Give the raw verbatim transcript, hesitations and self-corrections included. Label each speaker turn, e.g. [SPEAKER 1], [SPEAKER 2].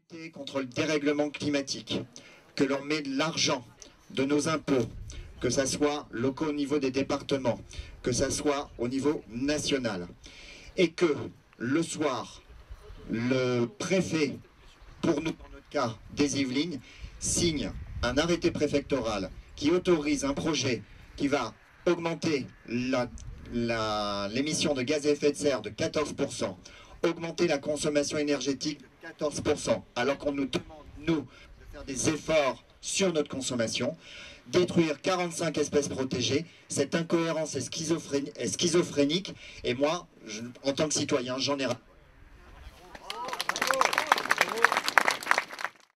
[SPEAKER 1] lutter contre le dérèglement climatique, que l'on met de l'argent de nos impôts, que ça soit locaux au niveau des départements, que ça soit au niveau national, et que le soir, le préfet, pour nous, dans notre cas, des Yvelines, signe un arrêté préfectoral qui autorise un projet qui va augmenter l'émission de gaz à effet de serre de quatorze pour cent, augmenter la consommation énergétique de quatorze pour cent, alors qu'on nous demande, nous, de faire des efforts sur notre consommation, détruire quarante-cinq espèces protégées. Cette incohérence est, schizophrénie, est schizophrénique, et moi, je, en tant que citoyen, j'en ai ras.